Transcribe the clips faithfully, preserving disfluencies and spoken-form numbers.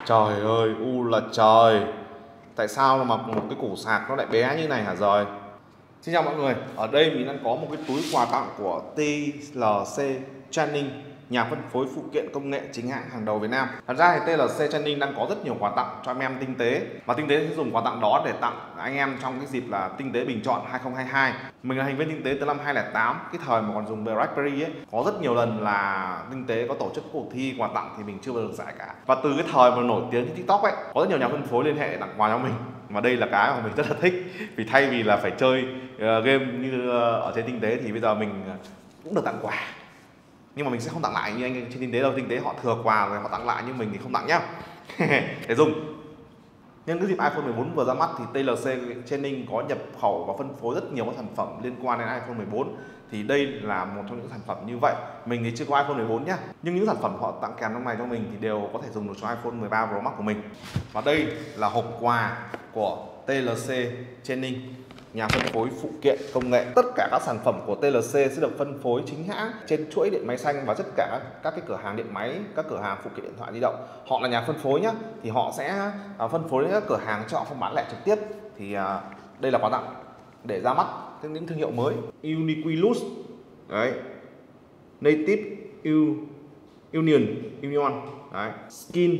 Trời ơi, u là trời. Tại sao mà một cái củ sạc nó lại bé như này hả rồi? Xin chào mọi người, ở đây mình đang có một cái túi quà tặng của tê lờ xê Training, nhà phân phối phụ kiện công nghệ chính hãng hàng đầu Việt Nam. Thật ra thì tê lờ xê Training đang có rất nhiều quà tặng cho anh em tinh tế, và tinh tế sẽ dùng quà tặng đó để tặng anh em trong cái dịp là tinh tế bình chọn hai không hai hai. Mình là thành viên tinh tế từ năm hai không không tám, cái thời mà còn dùng BlackBerry ấy, có rất nhiều lần là tinh tế có tổ chức cuộc thi quà tặng thì mình chưa bao giờ giải cả. Và từ cái thời mà nổi tiếng trên TikTok ấy, có rất nhiều nhà phân phối liên hệ tặng quà cho mình. Và đây là cái mà mình rất là thích, vì thay vì là phải chơi uh, game như uh, ở trên tinh tế thì bây giờ mình cũng được tặng quà, nhưng mà mình sẽ không tặng lại như anh trên tinh tế đâu. Tinh tế họ thừa quà rồi họ tặng lại, nhưng mình thì không tặng nhá. Để dùng. Nhân cái dịp iPhone mười bốn vừa ra mắt thì tê lờ xê Training có nhập khẩu và phân phối rất nhiều các sản phẩm liên quan đến iPhone mười bốn. Thì đây là một trong những sản phẩm như vậy. Mình thì chưa có iPhone mười bốn nhá, nhưng những sản phẩm họ tặng kèm trong này cho mình thì đều có thể dùng được cho iPhone mười ba Pro Max của mình. Và đây là hộp quà của tê lờ xê Training, nhà phân phối phụ kiện công nghệ. Tất cả các sản phẩm của tê lờ xê sẽ được phân phối chính hãng trên chuỗi điện máy xanh và tất cả các cái cửa hàng điện máy, các cửa hàng phụ kiện điện thoại di động. Họ là nhà phân phối nhé, thì họ sẽ phân phối đến các cửa hàng cho họ không bán lẻ trực tiếp. Thì đây là quà tặng để ra mắt những thương hiệu mới. Uniquilus đấy, Native Union Union đấy, Skin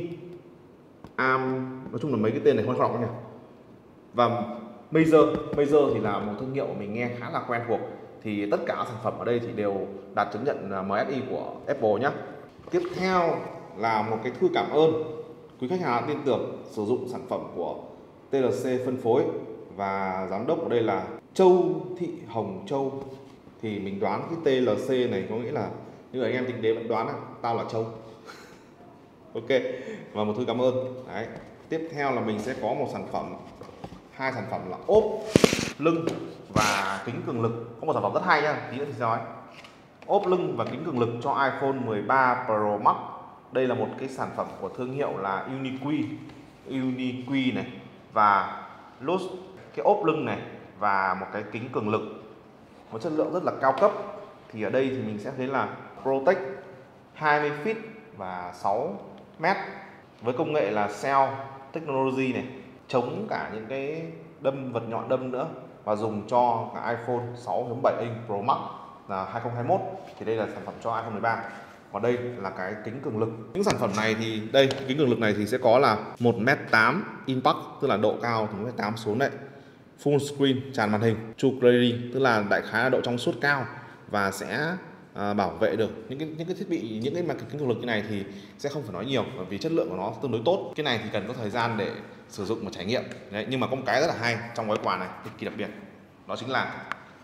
Arm, nói chung là mấy cái tên này không đọc nhỉ. Và Major, Major thì là một thương hiệu mình nghe khá là quen thuộc. Thì tất cả các sản phẩm ở đây thì đều đạt chứng nhận em ét i của Apple nhé. Tiếp theo là một cái thư cảm ơn quý khách hàng đã tin tưởng sử dụng sản phẩm của tê lờ xê phân phối, và giám đốc ở đây là Châu Thị Hồng Châu. Thì mình đoán cái tê lờ xê này có nghĩa là như anh em tinh tế vẫn đoán là tao là Châu. Ok, và một thư cảm ơn. Đấy. Tiếp theo là mình sẽ có một sản phẩm, hai sản phẩm là ốp lưng và kính cường lực. Có một sản phẩm rất hay nha, tí nữa thì nói. Ốp lưng và kính cường lực cho iPhone mười ba Pro Max. Đây là một cái sản phẩm của thương hiệu là Uniqui, Uniqui này và Lux. Cái ốp lưng này và một cái kính cường lực, một chất lượng rất là cao cấp. Thì ở đây thì mình sẽ thấy là Protect hai mươi feet và sáu mét với công nghệ là Cell Technology này, chống cả những cái đâm vật nhọn đâm nữa, và dùng cho cả iPhone sáu chấm bảy inch Pro Max là hai không hai mốt. Thì đây là sản phẩm cho iPhone mười ba. Và đây là cái kính cường lực. Những sản phẩm này thì đây, kính cường lực này thì sẽ có là một mét tám impact, tức là độ cao từ một mét tám xuống đấy. Full screen, tràn màn hình, True Clarity, tức là đại khái là độ trong suốt cao, và sẽ à, bảo vệ được những cái những cái thiết bị, những cái mặt kính cường lực như này thì sẽ không phải nói nhiều, bởi vì chất lượng của nó tương đối tốt. Cái này thì cần có thời gian để sử dụng và trải nghiệm. Đấy, nhưng mà có một cái rất là hay trong gói quà này, cực kỳ đặc biệt, đó chính là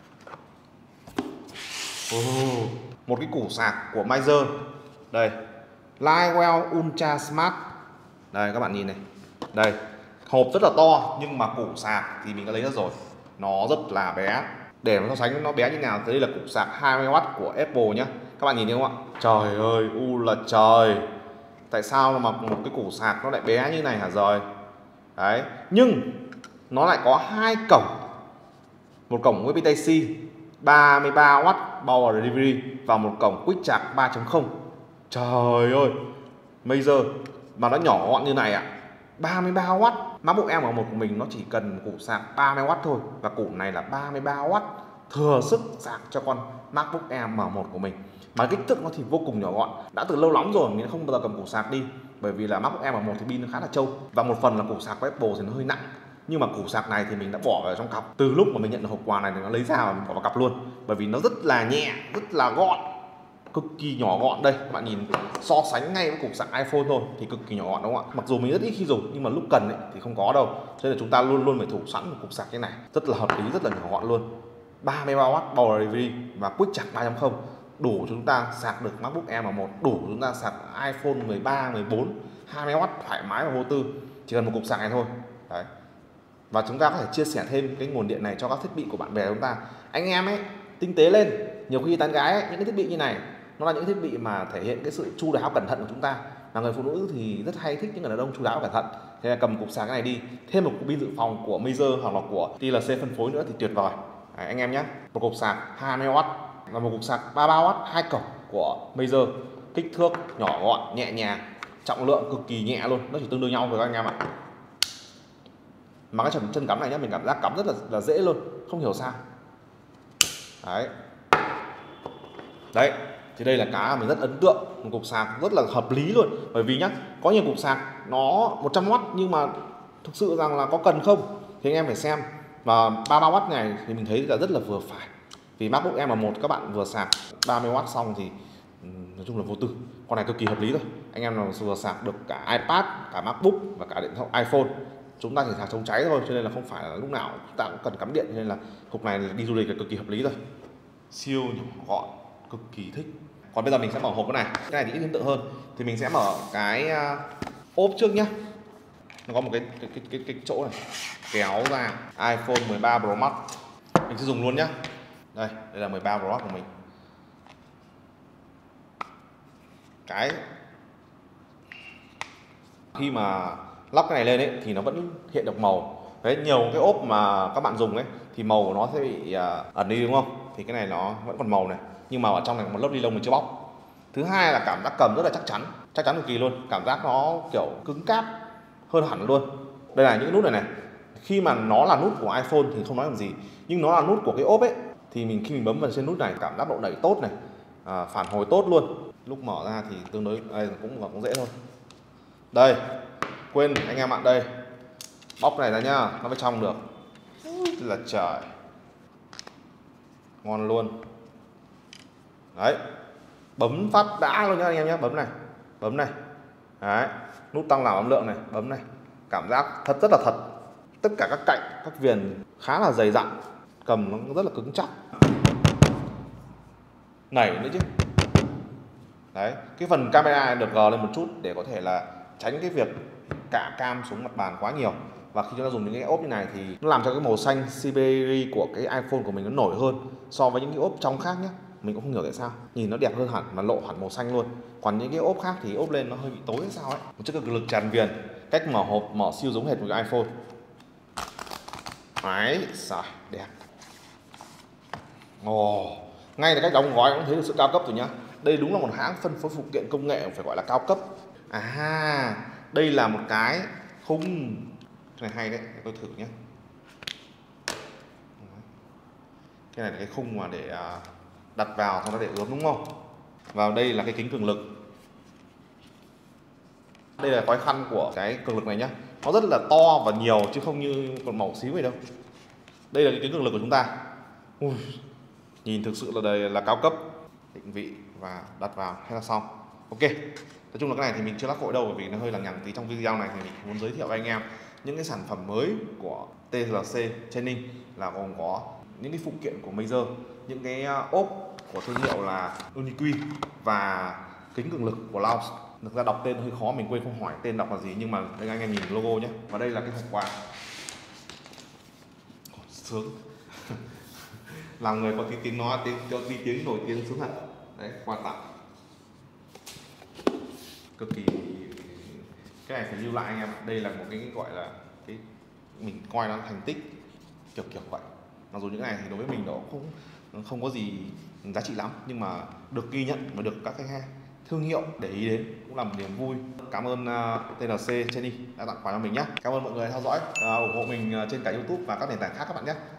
oh, một cái củ sạc của Major. Đây, Livewell Ultra Smart. Đây các bạn nhìn này. Đây, hộp rất là to nhưng mà củ sạc thì mình đã lấy ra rồi, nó rất là bé. Để mà so sánh nó bé như nào thì đây là củ sạc hai mươi oát của Apple nhé. Các bạn nhìn thấy không ạ? Trời ơi, u là trời. Tại sao mà một cái củ sạc nó lại bé như này hả rồi? Đấy, nhưng nó lại có hai cổng. Một cổng u ét bê Type-C ba mươi ba oát Power Delivery và một cổng Quick Charge ba chấm không. Trời ơi, Major mà nó nhỏ gọn như này ạ. À, ba mươi ba oát. MacBook Air M một của mình nó chỉ cần củ sạc ba mươi oát thôi, và củ này là ba mươi ba oát, thừa sức sạc cho con MacBook Air M một của mình. Mà kích thước nó thì vô cùng nhỏ gọn. Đã từ lâu lắm rồi mình không bao giờ cầm củ sạc đi, bởi vì là MacBook Air M một thì pin nó khá là trâu, và một phần là củ sạc của Apple thì nó hơi nặng. Nhưng mà củ sạc này thì mình đã bỏ vào trong cặp. Từ lúc mà mình nhận được hộp quà này thì nó lấy ra và mình bỏ vào cặp luôn, bởi vì nó rất là nhẹ, rất là gọn, cực kỳ nhỏ gọn. Đây các bạn nhìn, so sánh ngay với cục sạc iPhone thôi thì cực kỳ nhỏ gọn đúng không ạ? Mặc dù mình rất ít khi dùng nhưng mà lúc cần ấy, thì không có đâu, cho nên là chúng ta luôn luôn phải thủ sẵn một cục sạc như này, rất là hợp lý, rất là nhỏ gọn luôn. ba mươi ba oát Power Delivery và Quick Charge ba chấm không, đủ cho chúng ta sạc được MacBook Air M một, đủ cho chúng ta sạc iPhone mười ba, mười bốn, hai mươi oát thoải mái và vô tư, chỉ cần một cục sạc này thôi. Đấy. Và chúng ta có thể chia sẻ thêm cái nguồn điện này cho các thiết bị của bạn bè chúng ta. Anh em ấy tinh tế lên, nhiều khi tán gái ấy, những cái thiết bị như này nó là những thiết bị mà thể hiện cái sự chu đáo cẩn thận của chúng ta. Là người phụ nữ thì rất hay thích những người đàn ông chu đáo cẩn thận. Thế là cầm cục sạc cái này đi, thêm một cục pin dự phòng của Major hoặc là của tê lờ xê phân phối nữa thì tuyệt vời. Đấy, anh em nhé, một cục sạc hai mươi oát và một cục sạc ba mươi ba oát hai cổng của Major, kích thước nhỏ gọn nhẹ nhàng, trọng lượng cực kỳ nhẹ luôn, nó chỉ tương đương nhau với các anh em ạ. Mà cái chân chân cắm này nhá, mình cảm giác cắm rất là là dễ luôn, không hiểu sao. Đấy. Đấy, thì đây là cái mình rất ấn tượng, một cục sạc rất là hợp lý luôn. Bởi vì nhá, có nhiều cục sạc nó một trăm oát nhưng mà thực sự rằng là có cần không thì anh em phải xem. Và ba mươi ba oát này thì mình thấy là rất là vừa phải. Vì MacBook M M một các bạn vừa sạc ba mươi oát xong thì nói chung là vô tư. Con này cực kỳ hợp lý rồi. Anh em nào vừa sạc được cả iPad, cả MacBook và cả điện thoại iPhone. Chúng ta chỉ sạc chống cháy thôi, cho nên là không phải là lúc nào chúng ta cũng cần cắm điện, cho nên là cục này đi du lịch là cực kỳ hợp lý rồi. Siêu nhỏ gọn, cực kỳ thích. Còn bây giờ mình sẽ mở hộp cái này. Cái này thì ít ấn tượng hơn. Thì mình sẽ mở cái ốp trước nhá. Nó có một cái cái cái cái, cái chỗ này kéo ra iPhone mười ba Pro Max. Mình sẽ dùng luôn nhá. Đây, đây là mười ba Pro Max của mình. Cái khi mà lắp cái này lên ấy thì nó vẫn hiện được màu. Đấy, nhiều cái ốp mà các bạn dùng ấy thì màu của nó sẽ bị uh, ẩn đi đúng không? Thì cái này nó vẫn còn màu này, nhưng mà ở trong này có một lớp ni lông mình chưa bóc. Thứ hai là cảm giác cầm rất là chắc chắn, chắc chắn cực kỳ luôn, cảm giác nó kiểu cứng cáp hơn hẳn luôn. Đây là những nút này này, khi mà nó là nút của iPhone thì không nói làm gì, nhưng nó là nút của cái ốp ấy thì mình khi mình bấm vào trên nút này cảm giác độ đẩy tốt này, à, phản hồi tốt luôn. Lúc mở ra thì tương đối đây cũng cũng dễ thôi. Đây, quên anh em ạ, đây bóc này ra nhá, nó mới trong được. Là trời, ngon luôn. Đấy, bấm phát đã luôn nhá anh em nhé, bấm này, bấm này. Đấy, nút tăng giảm âm lượng này, bấm này, cảm giác thật rất là thật. Tất cả các cạnh, các viền khá là dày dặn, cầm nó rất là cứng chắc, nảy nữa chứ. Đấy, cái phần camera được gờ lên một chút để có thể là tránh cái việc cả cam xuống mặt bàn quá nhiều. Và khi chúng ta dùng những cái ốp như này thì nó làm cho cái màu xanh Siberi của cái iPhone của mình nó nổi hơn so với những cái ốp trong khác nhé. Mình cũng không hiểu tại sao, nhìn nó đẹp hơn hẳn mà lộ hẳn màu xanh luôn. Còn những cái ốp khác thì ốp lên nó hơi bị tối hay sao ấy. Một chiếc cực lực tràn viền, cách mở hộp mở siêu giống hệt với cái iPhone. Đấy, xài đẹp. Ồ, ngay từ cách đóng gói cũng thấy được sự cao cấp rồi nhá. Đây đúng là một hãng phân phối phụ kiện công nghệ phải gọi là cao cấp. À, đây là một cái khung, cái này hay đấy, tôi thử nhé. Cái này là cái khung mà để đặt vào xong nó để ướm đúng không? Vào đây là cái kính cường lực. Đây là khói khăn của cái cường lực này nhá. Nó rất là to và nhiều chứ không như còn màu xíu vậy đâu. Đây là cái kính cường lực của chúng ta. Ui, nhìn thực sự là đây là cao cấp. Định vị và đặt vào hay là xong. Ok. Nói chung là cái này thì mình chưa lắc vội đâu, bởi vì nó hơi là nhằng tí. Trong video này thì mình muốn giới thiệu với anh em những cái sản phẩm mới của tê lờ xê Training, là gồm có những cái phụ kiện của Major, những cái ốp của thương hiệu là Uniqui và kính cường lực của Laos. Thực ra đọc tên hơi khó, mình quên không hỏi tên đọc là gì, nhưng mà đây anh em nhìn logo nhé. Và đây là cái hộp quà. Sướng. Làm người có tí tiếng nói, tiếng cho tí tiếng nổi tiếng sướng hẳn. Đấy, quà tặng cực kỳ, cái này phải lưu lại anh em. Đây là một cái gọi là cái mình coi nó thành tích kiểu kiểu vậy. Mặc dù những cái này thì đối với mình nó cũng không có gì giá trị lắm, nhưng mà được ghi nhận và được các cái thương hiệu để ý đến cũng là một niềm vui. Cảm ơn uh, tê lờ xê Training đã tặng quà cho mình nhé. Cảm ơn mọi người theo dõi, uh, ủng hộ mình trên cả YouTube và các nền tảng khác các bạn nhé.